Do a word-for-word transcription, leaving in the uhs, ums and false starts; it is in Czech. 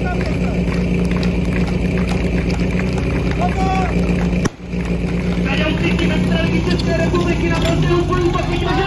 Vedoucí tým Extraligy České republiky na brzdu boju pak